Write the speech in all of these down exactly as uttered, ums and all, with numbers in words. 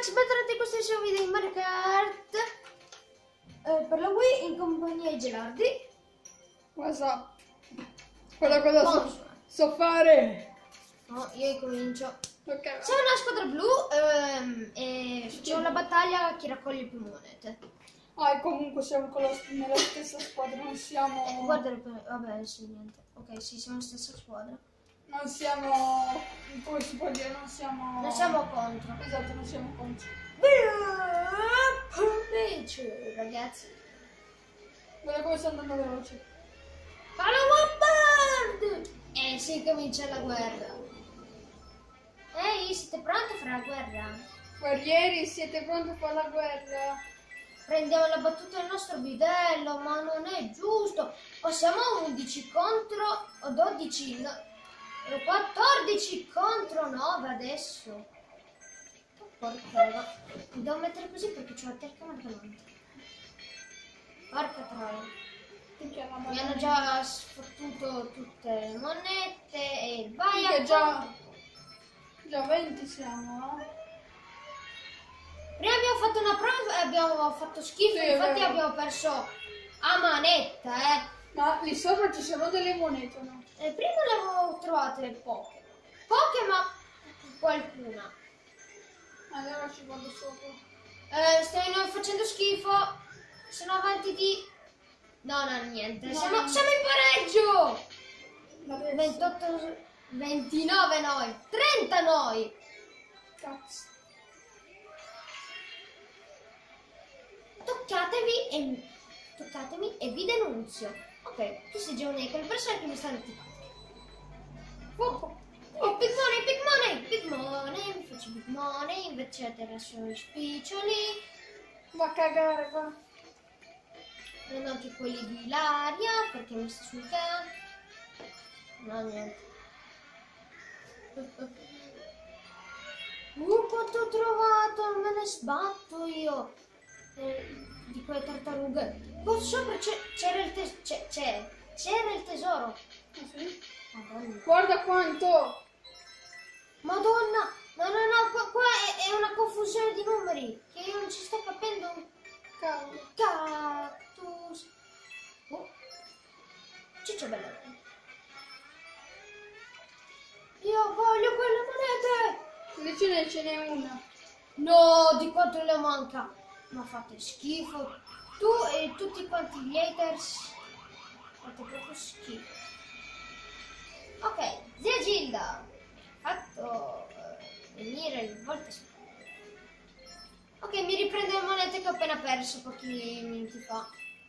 Max, bentornati in questo nuovo video di Mario Kart eh, per la Wii in compagnia di Gelardi. Cosa? Quella cosa so, so fare. No, io comincio. Ok. C'è una squadra blu ehm, e c'è una battaglia a chi raccoglie più monete. Ah, e comunque siamo con la, nella stessa squadra, non siamo... Eh, guarda, le- vabbè, sì, niente. Ok, sì, siamo la stessa squadra. Non siamo... come si può dire? Non siamo... Non siamo contro. Esatto, non siamo contro. Invece, ragazzi. Guarda come sta andando veloce. Fallo bombard! E si comincia la guerra. Ehi, siete pronti a fare la guerra? Guerrieri, siete pronti a fare la guerra? Prendiamo la battuta del nostro bidello, ma non è giusto. O siamo undici contro o dodici, no, quattordici contro nove adesso. Porca, mi devo mettere così perché c'ho la telecamera davanti. Porca troia. Mi hanno già sfottuto tutte le monete e vai a... già... già venti siamo, eh? Prima abbiamo fatto una prova e abbiamo fatto schifo, Sì, infatti vero. abbiamo perso a manetta, eh. Ma lì sopra ci sono delle monete, no? E prima ne avevo trovate poche. Poche, ma qualcuna. Allora ci vado sopra. Eh, stiamo facendo schifo. Sono avanti di... No, no, niente. No, siamo, no. siamo in pareggio! Adesso. ventotto, ventinove noi, trenta noi. Cazzo. Toccatemi e... Toccatemi e vi denunzio. Ok, tu sei Johnny, quel personaggio che mi sta antipatico. Oh, oh, big money, big money, big money, mi faccio big money, invece a terra sono gli spiccioli. Va a cagare, va. Prendo anche quelli di Ilaria perché mi sta sul can. No, niente. Uh, quanto ho trovato, me ne sbatto io. Eh, di quelle tartarughe. Qua sopra c'era il tesoro. C'era il tesoro. Ah, sì? Madonna. Guarda quanto! Madonna! No, no, no, qua, qua è, è una confusione di numeri che io non ci sto capendo. Cavolo. Cactus. Oh. Ciccia bella. Io voglio quelle monete. Lì ce n'è, ce n'è una. No, di quanto le manca. Ma fate schifo. Tu e tutti quanti gli haters fate proprio schifo. Ok, zia Gilda. Fatto uh, venire il volta. Ok, mi riprende le monete che ho appena perso pochi minuti fa.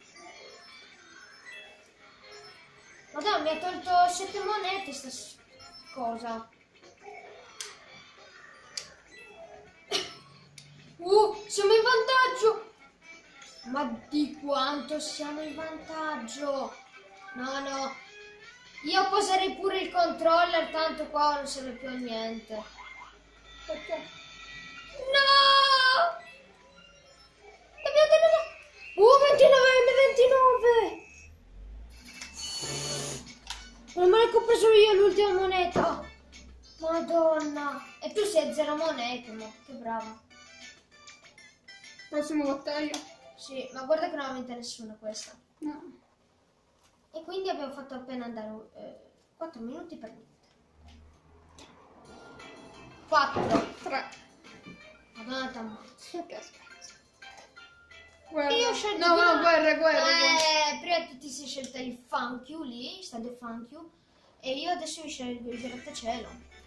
Madonna, mi ha tolto sette monete sta s- cosa. Uh, siamo in vantaggio! Ma di quanto siamo in vantaggio? No, no. Io poserei pure il controller, tanto qua non serve più a niente. Perché? No! Abbiamo tenuto... Uh, ventinove, ventinove! Non me ne ho preso io l'ultima moneta. Madonna. E tu sei a zero monete, ma che brava. Prossima battaglia? Sì, ma guarda che non ha vinta nessuna questa. No. E quindi abbiamo fatto appena andare eh, quattro minuti per niente. quattro. Tre. Madonna t'ammazzo. Che scherzo. Guerra. Io ho scelto No, di no, non- guerra, guerra. Eh, prima tu ti sei scelta il Funk You lì, stadio Funk You, e io adesso mi scelgo il grattacielo.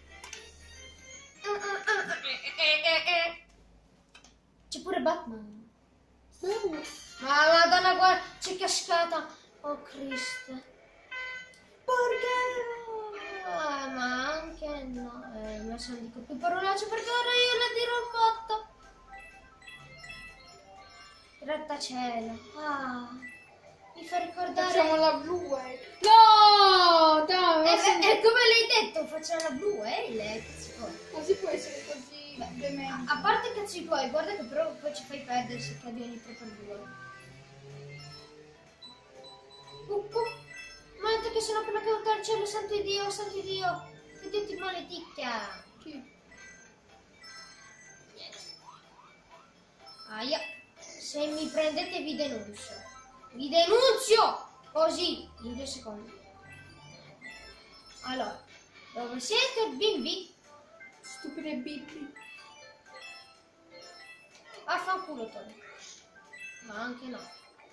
C'è pure Batman. Serio? Ma madonna, guarda, c'è cascata. Oh Cristo. Perché? Ah, ma anche no. Eh, mi sono dico più parolacce perché ora io le dirò un botto. Grattacielo. Ah. Mi fa ricordare. Facciamo la Blue Whale. No! Dai, E, ma si, e come l'hai detto, facciamo la blu whale. ma si può essere così demente? A parte cazzo i tuoi, guarda che però poi ci fai perdere se cadi ogni tre per due. Uh, uh. Ma ha detto che sono appena caduto al cielo, santo Dio, santo Dio. Che Dio ti maleticchia. Chi? Niente. Se mi prendete vi denuncio. Vi denunzio! Così, in due secondi. Allora, dove siete bimbi? Stupide bimbi. Affanculo Tony. Ma anche no.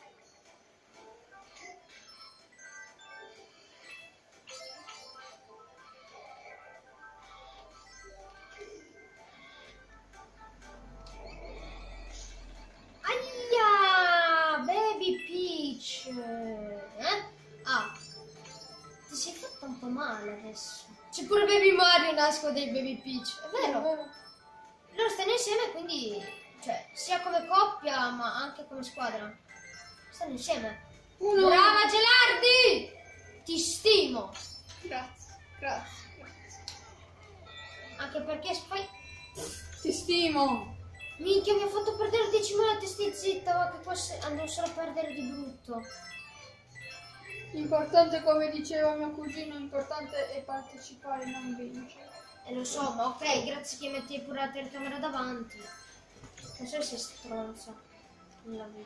Aia! Baby Peach! Eh? Ah, ti sei fatta un po' male adesso. C'è pure Baby Mario nasco dei Baby Peach. È vero? Loro stanno insieme, quindi, cioè, sia come coppia ma anche come squadra. Stanno insieme. Uno. Brava Gelardi! Ti stimo. Grazie, grazie, grazie. Anche perché fai... Ti stimo. Minchia, mi ha fatto perdere dieci monete, stai zitta, ma che qua andrò solo a perdere di brutto. L'importante, come diceva mio cugino, l'importante è partecipare, non vincere. E lo so, ma ok, grazie che metti pure la telecamera davanti. Non so se stronza nella vita.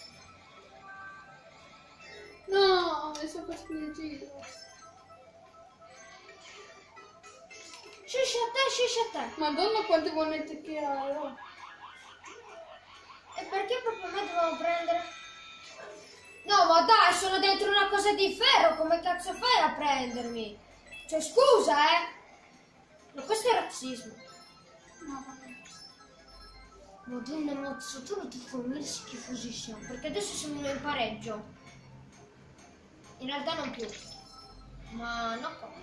No, adesso per spingere. Sciscia a te, sciscia a te. Madonna quante monete che hai. Oh. E perché proprio me dovevo prendere? No, ma dai, sono dentro una cosa di ferro, come cazzo fai a prendermi? Cioè, scusa, eh. Ma questo è razzismo. No, vabbè. Madonna mozzo, tu non ti fai un schifosissimo, perché adesso siamo in pareggio. In realtà non più. Ma no come.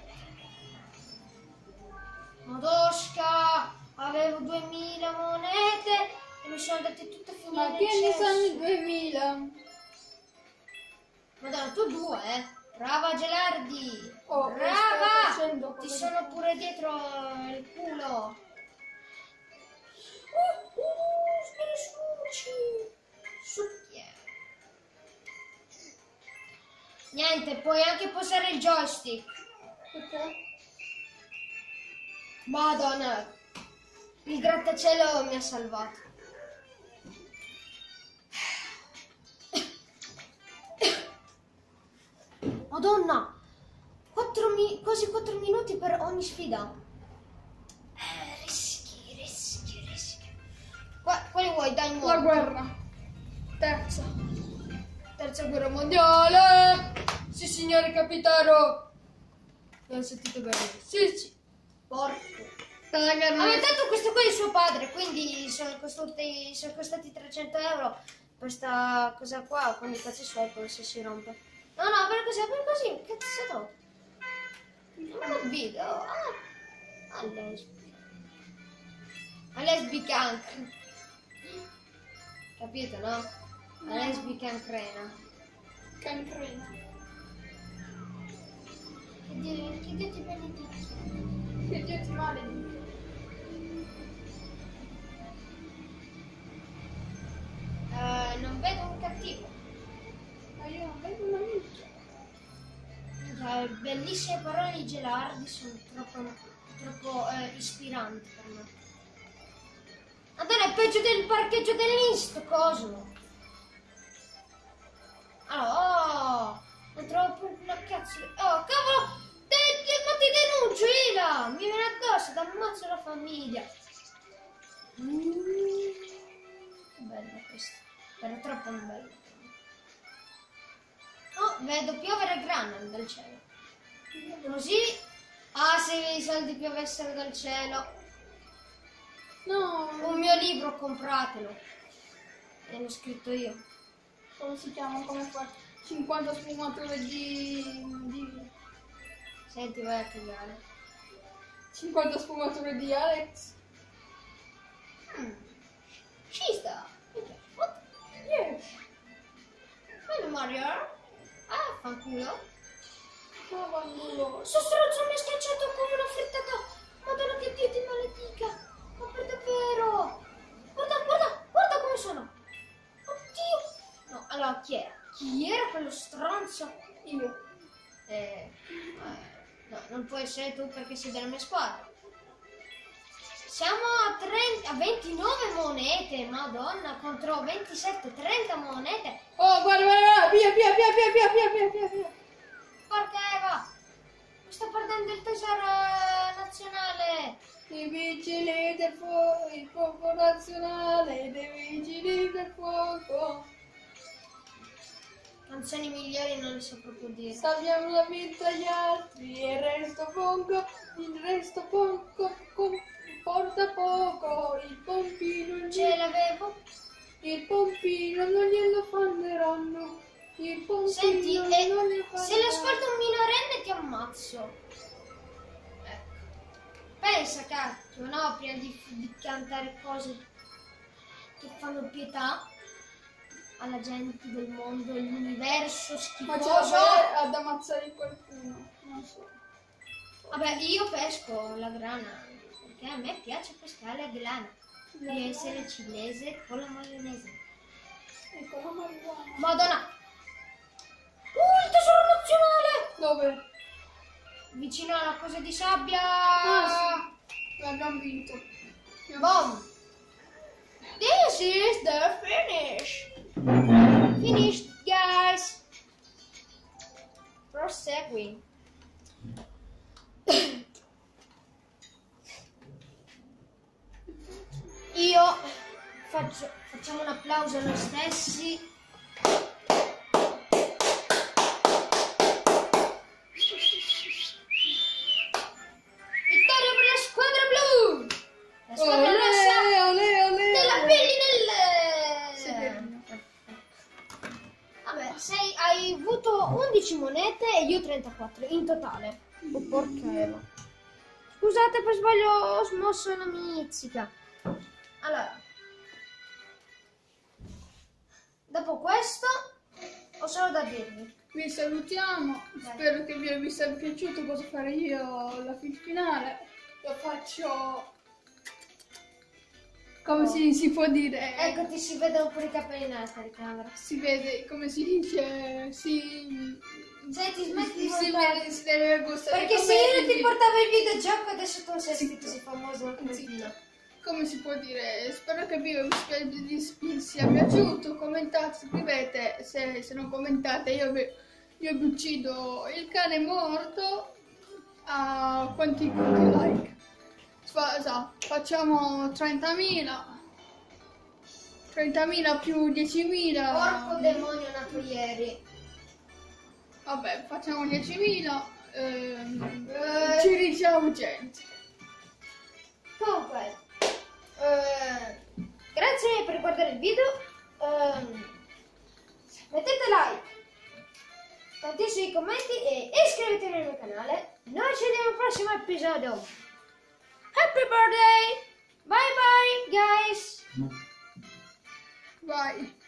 Madosca, avevo duemila monete e mi sono andate tutte a finire Ma nel che ne cesso. sanno i duemila? Madonna, tu due, eh. Brava Gelardi. Oh, stai Brava. facendo Ti come sono dico. pure dietro il culo. Uh, uh, smerisucci. Succhia. Niente, puoi anche posare il joystick. Perché? Madonna, il grattacielo mi ha salvato. Madonna, quattro mi- quasi quattro minuti per ogni sfida. Eh, rischi, rischi, rischi. Qua, quali vuoi? Dai, La nuovo. guerra. Terza. Terza guerra mondiale. Sì, signore capitano. Non ho sentito bene. Sì, sì. Porco. Raga, Ma non è- intanto questo qua è il suo padre, quindi sono costati, sono costati trecento euro per sta cosa qua, quindi cazzo i suoi poi se si rompe. No, no, per così, per così, che cazzo è? Ma il video, ah, a lesbica. A lesbica anche. Capito, no? A lesbica ancrena. cancrena. Che Dio, che Dio ti benedica. Che Dio ti maledica. Eh, non vedo un cattivo. Ma io non vedo una minchia. Eh, bellissime parole di Gelardi, sono troppo, troppo eh, ispiranti per me. Madonna, è peggio del parcheggio dell'Inst, coso. Allora, oh, non trovo proprio la cazzo. di- Oh, cavolo! Te, te, ma ti denuncio, Ila! Mi viene addosso, t'ammazzo la famiglia. Mm, che bello questo. Era troppo bello. Oh, vedo piovere grana dal cielo. Così, ah, se i soldi piovessero dal cielo, No, un mio libro compratelo. E l'ho scritto io. come si chiama? Come fa? cinquanta sfumature di... di... Senti, vai a cagare. cinquanta sfumature di Alex. Mm. Ci sta. Mi piace. What? Yes. Bello Mario. Ah, fanculo. Ma vanno. Sto stronzo mi ha schiacciato come una frittata. Madonna, che Dio ti maledica. Ma per davvero. Guarda, guarda, guarda come sono. Oddio. No, allora chi era? Chi era quello stronzo? Io. Eh, eh, no, non può essere tu perché sei della mia squadra. Siamo a, trenta, a ventinove monete, madonna, contro ventisette, trenta monete. Oh, guarda, guarda, guarda, via, via, via, via, via, via, via, via, via. Porca Eva, mi sto perdendo il tesoro nazionale. I vigili del fuoco, il fuoco nazionale, dei vigili del fuoco. Canzoni migliori non le so proprio dire. Salviamo la vita agli altri, il resto poco, il resto poco, porta poco, il pompino non Ce l'avevo. il pompino non glielo fanneranno, il pompino Senti, non eh, glielo fanneranno. se lo ascolta un minorenne ti ammazzo. Ecco. Pensa cacchio, no? Prima di, di cantare cose che fanno pietà alla gente del mondo, dell'universo Ma ce schifoso. la fai ad ammazzare qualcuno, non so. Vabbè, io pesco la grana, perché a me piace pescare la grana. Di essere cinese con la maionese. Ecco la marijuana. Madonna! Uh, il tesoro nazionale! Dove? Vicino alla cosa di sabbia! Ah sì, l'abbiamo vinto. Boom! This is the finish! Finished, guys! Prosegui. Io faccio, facciamo un applauso a noi stessi. Vittoria per la squadra blu! La squadra rossa Olè, olè, olè. della Bellinelle! Severino. Vabbè, sei, hai avuto undici monete e io trentaquattro in totale. Oh porca Eva. Scusate per sbaglio, ho smosso la mizzica. Allora, dopo questo ho solo da dirvi. Vi salutiamo, Dai. spero che vi sia piaciuto cosa fare io la fin finale. Lo faccio come Oh. si, si può dire. Ecco, ti si vedono pure i capelli nella telecamera. Si vede, come si dice, si, Senti, smetti di si, montare. vede, si deve gustare. Perché come se io non ti il- portavo il videogioco adesso tu sei Zitto. così famoso anche Zitto. Come si può dire, spero che il video vi, vi- vi sia piaciuto, commentate, scrivete, se, se non commentate io vi, io vi uccido il cane morto a quanti, quanti like. Fa, sa, facciamo trentamila, trentamila più diecimila. Porco demonio nato ieri. Vabbè, facciamo diecimila, ehm, Eh. ci diciamo gente. Comunque, eh, grazie mille per guardare il video. ehm, mettete like, tantissimi commenti e iscrivetevi al mio canale. Noi ci vediamo al prossimo episodio. Happy birthday! Bye bye, guys! Vai.